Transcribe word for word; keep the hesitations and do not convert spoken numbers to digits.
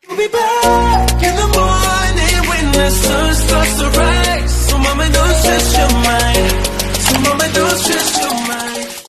We'll be back in the morning when the sun